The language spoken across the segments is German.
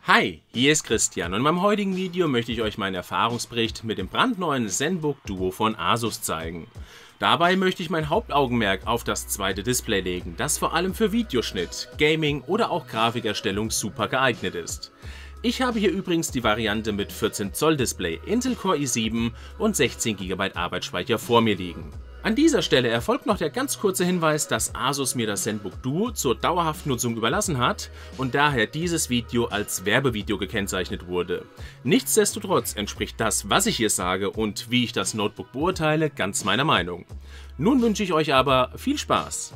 Hi, hier ist Christian und in meinem heutigen Video möchte ich euch meinen Erfahrungsbericht mit dem brandneuen ZenBook Duo von Asus zeigen. Dabei möchte ich mein Hauptaugenmerk auf das zweite Display legen, das vor allem für Videoschnitt, Gaming oder auch Grafikerstellung super geeignet ist. Ich habe hier übrigens die Variante mit 14 Zoll Display, Intel Core i7 und 16 GB Arbeitsspeicher vor mir liegen. An dieser Stelle erfolgt noch der ganz kurze Hinweis, dass Asus mir das ZenBook Duo zur dauerhaften Nutzung überlassen hat und daher dieses Video als Werbevideo gekennzeichnet wurde. Nichtsdestotrotz entspricht das, was ich hier sage und wie ich das Notebook beurteile, ganz meiner Meinung. Nun wünsche ich euch aber viel Spaß!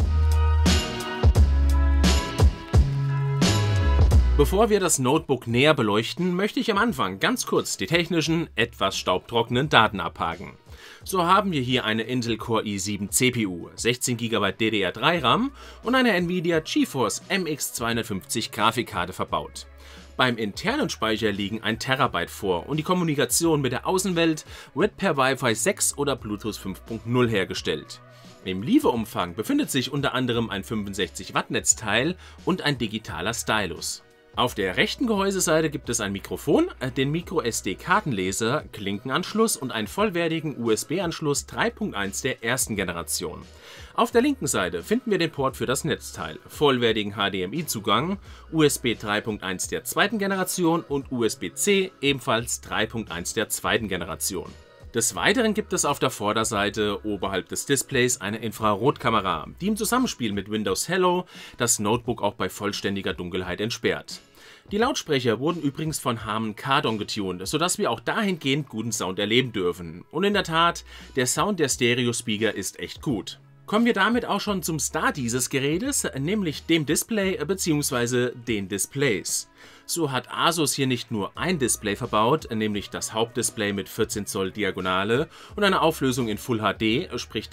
Bevor wir das Notebook näher beleuchten, möchte ich am Anfang ganz kurz die technischen, etwas staubtrockenen Daten abhaken. So haben wir hier eine Intel Core i7 CPU, 16 GB DDR3 RAM und eine Nvidia GeForce MX 250 Grafikkarte verbaut. Beim internen Speicher liegen 1 TB vor und die Kommunikation mit der Außenwelt wird per Wi-Fi 6 oder Bluetooth 5.0 hergestellt. Im Lieferumfang befindet sich unter anderem ein 65 Watt Netzteil und ein digitaler Stylus. Auf der rechten Gehäuseseite gibt es ein Mikrofon, den MicroSD-Kartenleser, Klinkenanschluss und einen vollwertigen USB-Anschluss 3.1 der ersten Generation. Auf der linken Seite finden wir den Port für das Netzteil, vollwertigen HDMI-Zugang, USB 3.1 der zweiten Generation und USB-C ebenfalls 3.1 der zweiten Generation. Des Weiteren gibt es auf der Vorderseite oberhalb des Displays eine Infrarotkamera, die im Zusammenspiel mit Windows Hello das Notebook auch bei vollständiger Dunkelheit entsperrt. Die Lautsprecher wurden übrigens von Harman Kardon getunt, sodass wir auch dahingehend guten Sound erleben dürfen. Und in der Tat, der Sound der Stereo-Speaker ist echt gut. Kommen wir damit auch schon zum Star dieses Gerätes, nämlich dem Display bzw. den Displays. So hat Asus hier nicht nur ein Display verbaut, nämlich das Hauptdisplay mit 14 Zoll Diagonale und eine Auflösung in Full HD, sprich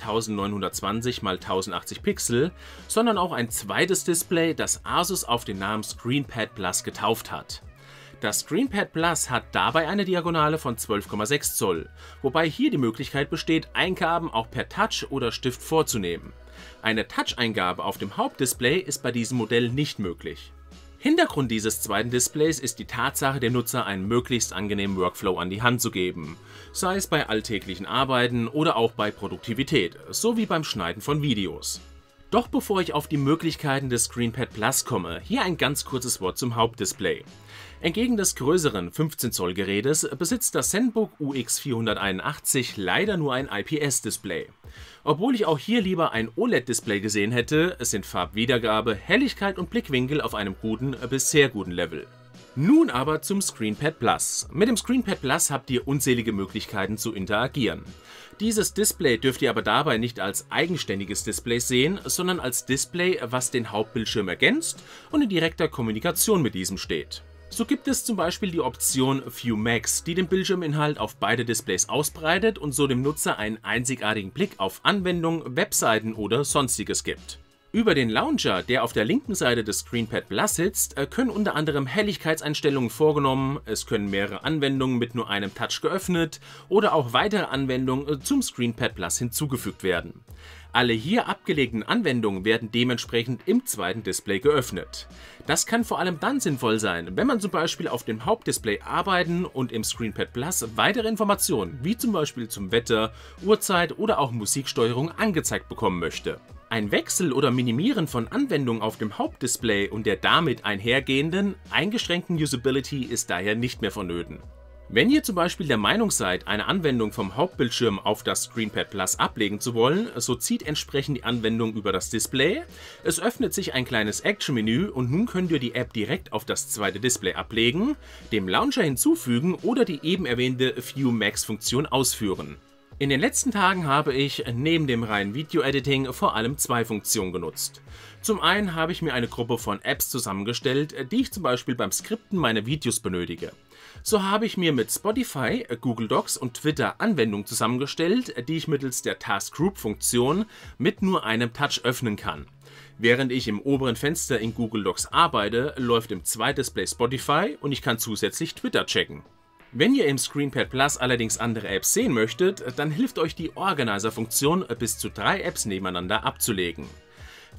1920 x 1080 Pixel, sondern auch ein zweites Display, das Asus auf den Namen ScreenPad Plus getauft hat. Das ScreenPad Plus hat dabei eine Diagonale von 12,6 Zoll, wobei hier die Möglichkeit besteht, Eingaben auch per Touch oder Stift vorzunehmen. Eine Touch-Eingabe auf dem Hauptdisplay ist bei diesem Modell nicht möglich. Hintergrund dieses zweiten Displays ist die Tatsache, dem Nutzer einen möglichst angenehmen Workflow an die Hand zu geben, sei es bei alltäglichen Arbeiten oder auch bei Produktivität, sowie beim Schneiden von Videos. Doch bevor ich auf die Möglichkeiten des ScreenPad Plus komme, hier ein ganz kurzes Wort zum Hauptdisplay. Entgegen des größeren 15 Zoll Gerätes besitzt das ZenBook UX481 leider nur ein IPS-Display. Obwohl ich auch hier lieber ein OLED-Display gesehen hätte, sind Farbwiedergabe, Helligkeit und Blickwinkel auf einem guten bis sehr guten Level. Nun aber zum ScreenPad Plus. Mit dem ScreenPad Plus habt ihr unzählige Möglichkeiten zu interagieren. Dieses Display dürft ihr aber dabei nicht als eigenständiges Display sehen, sondern als Display, was den Hauptbildschirm ergänzt und in direkter Kommunikation mit diesem steht. So gibt es zum Beispiel die Option View Max, die den Bildschirminhalt auf beide Displays ausbreitet und so dem Nutzer einen einzigartigen Blick auf Anwendungen, Webseiten oder sonstiges gibt. Über den Launcher, der auf der linken Seite des ScreenPad Plus sitzt, können unter anderem Helligkeitseinstellungen vorgenommen, es können mehrere Anwendungen mit nur einem Touch geöffnet oder auch weitere Anwendungen zum ScreenPad Plus hinzugefügt werden. Alle hier abgelegten Anwendungen werden dementsprechend im zweiten Display geöffnet. Das kann vor allem dann sinnvoll sein, wenn man zum Beispiel auf dem Hauptdisplay arbeiten und im ScreenPad Plus weitere Informationen, wie zum Beispiel zum Wetter, Uhrzeit oder auch Musiksteuerung angezeigt bekommen möchte. Ein Wechsel oder Minimieren von Anwendungen auf dem Hauptdisplay und der damit einhergehenden, eingeschränkten Usability ist daher nicht mehr vonnöten. Wenn ihr zum Beispiel der Meinung seid, eine Anwendung vom Hauptbildschirm auf das ScreenPad Plus ablegen zu wollen, so zieht entsprechend die Anwendung über das Display, es öffnet sich ein kleines Action-Menü und nun könnt ihr die App direkt auf das zweite Display ablegen, dem Launcher hinzufügen oder die eben erwähnte View Max-Funktion ausführen. In den letzten Tagen habe ich neben dem reinen Video-Editing vor allem zwei Funktionen genutzt. Zum einen habe ich mir eine Gruppe von Apps zusammengestellt, die ich zum Beispiel beim Skripten meiner Videos benötige. So habe ich mir mit Spotify, Google Docs und Twitter Anwendungen zusammengestellt, die ich mittels der Task Group Funktion mit nur einem Touch öffnen kann. Während ich im oberen Fenster in Google Docs arbeite, läuft im zweiten Display Spotify und ich kann zusätzlich Twitter checken. Wenn ihr im ScreenPad Plus allerdings andere Apps sehen möchtet, dann hilft euch die Organizer-Funktion, bis zu 3 Apps nebeneinander abzulegen.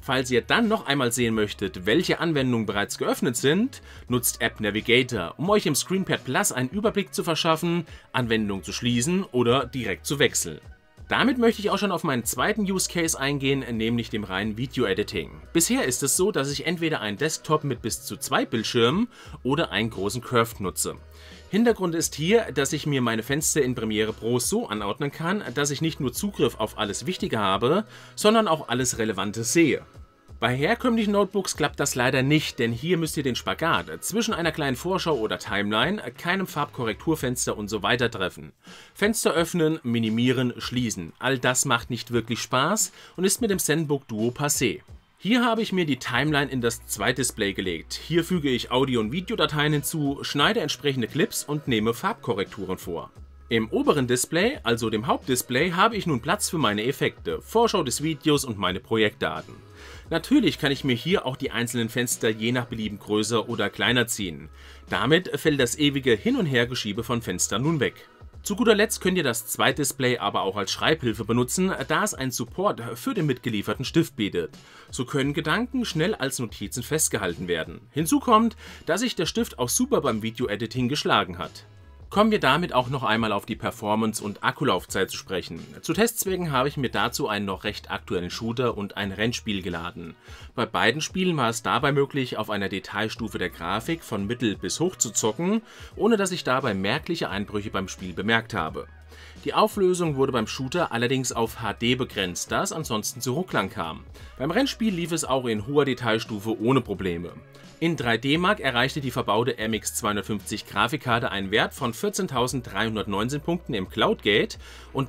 Falls ihr dann noch einmal sehen möchtet, welche Anwendungen bereits geöffnet sind, nutzt App Navigator, um euch im Screenpad Plus einen Überblick zu verschaffen, Anwendungen zu schließen oder direkt zu wechseln. Damit möchte ich auch schon auf meinen zweiten Use Case eingehen, nämlich dem reinen Video-Editing. Bisher ist es so, dass ich entweder einen Desktop mit bis zu 2 Bildschirmen oder einen großen Curved nutze. Hintergrund ist hier, dass ich mir meine Fenster in Premiere Pro so anordnen kann, dass ich nicht nur Zugriff auf alles Wichtige habe, sondern auch alles Relevante sehe. Bei herkömmlichen Notebooks klappt das leider nicht, denn hier müsst ihr den Spagat zwischen einer kleinen Vorschau oder Timeline, keinem Farbkorrekturfenster und so weiter treffen. Fenster öffnen, minimieren, schließen. All das macht nicht wirklich Spaß und ist mit dem ZenBook Duo passé. Hier habe ich mir die Timeline in das Zweitdisplay gelegt. Hier füge ich Audio- und Videodateien hinzu, schneide entsprechende Clips und nehme Farbkorrekturen vor. Im oberen Display, also dem Hauptdisplay, habe ich nun Platz für meine Effekte, Vorschau des Videos und meine Projektdaten. Natürlich kann ich mir hier auch die einzelnen Fenster je nach Belieben größer oder kleiner ziehen. Damit fällt das ewige Hin- und Hergeschiebe von Fenstern nun weg. Zu guter Letzt könnt ihr das Zweitdisplay aber auch als Schreibhilfe benutzen, da es einen Support für den mitgelieferten Stift bietet. So können Gedanken schnell als Notizen festgehalten werden. Hinzu kommt, dass sich der Stift auch super beim Video-Editing geschlagen hat. Kommen wir damit auch noch einmal auf die Performance und Akkulaufzeit zu sprechen. Zu Testzwecken habe ich mir dazu einen noch recht aktuellen Shooter und ein Rennspiel geladen. Bei beiden Spielen war es dabei möglich, auf einer Detailstufe der Grafik von mittel bis hoch zu zocken, ohne dass ich dabei merkliche Einbrüche beim Spiel bemerkt habe. Die Auflösung wurde beim Shooter allerdings auf HD begrenzt, da es ansonsten zu Rucklang kam. Beim Rennspiel lief es auch in hoher Detailstufe ohne Probleme. In 3D Mark erreichte die verbaute RMX 250 Grafikkarte einen Wert von 14.319 Punkten im Cloudgate und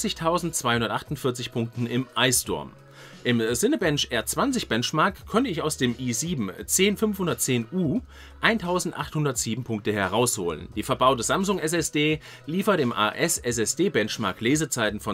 83.248 Punkten im iStorm. Im Cinebench R20 Benchmark konnte ich aus dem i7 10510U 1807 Punkte herausholen. Die verbaute Samsung SSD liefert im AS SSD Benchmark Lesezeiten von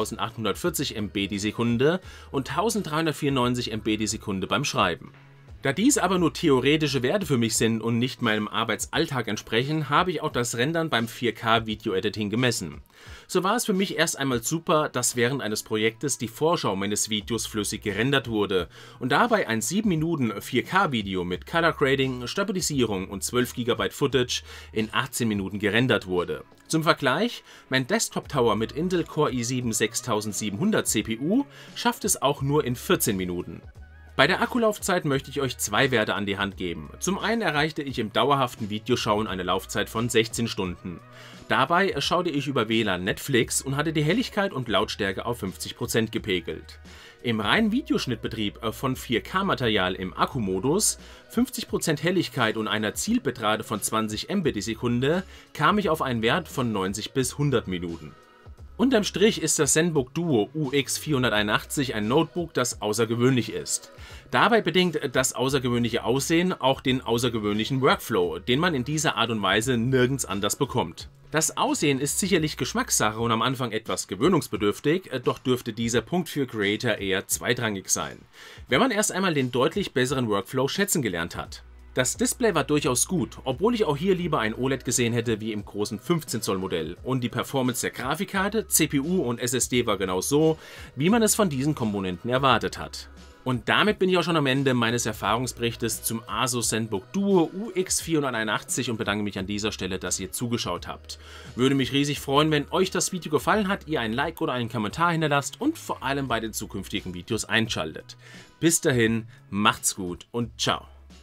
2840 MB die Sekunde und 1394 MB die Sekunde beim Schreiben. Da dies aber nur theoretische Werte für mich sind und nicht meinem Arbeitsalltag entsprechen, habe ich auch das Rendern beim 4K Video Editing gemessen. So war es für mich erst einmal super, dass während eines Projektes die Vorschau meines Videos flüssig gerendert wurde und dabei ein 7 Minuten 4K Video mit Color Grading, Stabilisierung und 12 GB Footage in 18 Minuten gerendert wurde. Zum Vergleich, mein Desktop Tower mit Intel Core i7 6700 CPU schafft es auch nur in 14 Minuten. Bei der Akkulaufzeit möchte ich euch zwei Werte an die Hand geben. Zum einen erreichte ich im dauerhaften Videoschauen eine Laufzeit von 16 Stunden. Dabei schaute ich über WLAN Netflix und hatte die Helligkeit und Lautstärke auf 50% gepegelt. Im reinen Videoschnittbetrieb von 4K-Material im Akkumodus, 50% Helligkeit und einer Zielbitrate von 20 MB die Sekunde kam ich auf einen Wert von 90 bis 100 Minuten. Unterm Strich ist das ZenBook Duo UX481 ein Notebook, das außergewöhnlich ist. Dabei bedingt das außergewöhnliche Aussehen auch den außergewöhnlichen Workflow, den man in dieser Art und Weise nirgends anders bekommt. Das Aussehen ist sicherlich Geschmackssache und am Anfang etwas gewöhnungsbedürftig, doch dürfte dieser Punkt für Creator eher zweitrangig sein, wenn man erst einmal den deutlich besseren Workflow schätzen gelernt hat. Das Display war durchaus gut, obwohl ich auch hier lieber ein OLED gesehen hätte wie im großen 15 Zoll Modell, und die Performance der Grafikkarte, CPU und SSD war genau so, wie man es von diesen Komponenten erwartet hat. Und damit bin ich auch schon am Ende meines Erfahrungsberichtes zum Asus ZenBook Duo UX481 und bedanke mich an dieser Stelle, dass ihr zugeschaut habt. Würde mich riesig freuen, wenn euch das Video gefallen hat, ihr ein Like oder einen Kommentar hinterlasst und vor allem bei den zukünftigen Videos einschaltet. Bis dahin, macht's gut und ciao.